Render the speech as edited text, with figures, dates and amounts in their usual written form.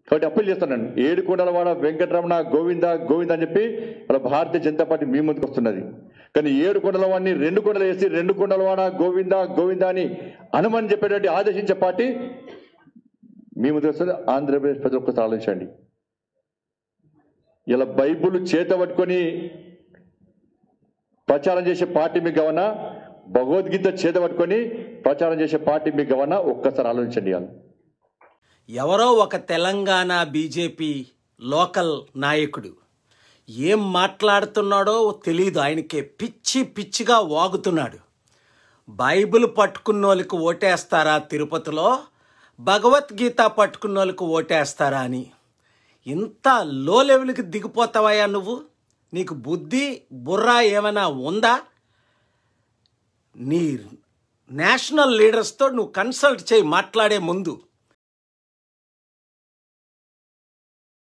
కాబట్టి అప్పీల్ చేస్తున్నాను, ఏడుకొండలవాడ వెంకటరమణ గోవింద గోవింద అని చెప్పి వాళ్ళ భారతీయ జనతా పార్టీ మీ ముందుకు వస్తున్నది. కానీ ఏడుకొండలవాడిని 2 కొండలు వేసి 2 కొండలవాడ గోవింద గోవింద అని హనుమని చెప్పేటువంటి ఆదేశించే పార్టీ మీ ముందుకు వస్తుంది. ఆంధ్రప్రదేశ్ ప్రజలు ఒక్కసారి ఆలోచించండి. ఇలా బైబుల్ చేత పట్టుకొని ప్రచారం చేసే పార్టీ మీకు గవనా, భగవద్గీత చేత పట్టుకొని ప్రచారం చేసే పార్టీ మీకు గవనా, ఒక్కసారి ఆలోచించండి. ఎవరో ఒక తెలంగాణ బీజేపీ లోకల్ నాయకుడు ఏం మాట్లాడుతున్నాడో తెలియదు, ఆయనకే పిచ్చి పిచ్చిగా వాగుతున్నాడు. బైబిల్ పట్టుకున్నోళ్ళకి ఓటేస్తారా తిరుపతిలో, భగవద్గీత పట్టుకున్నోళ్ళకి ఓటేస్తారా అని. ఇంత లో లెవెల్కి దిగిపోతావయ్యా నువ్వు? నీకు బుద్ధి బుర్ర ఏమైనా ఉందా? నీ నేషనల్ లీడర్స్తో నువ్వు కన్సల్ట్ చేయి మాట్లాడే ముందు.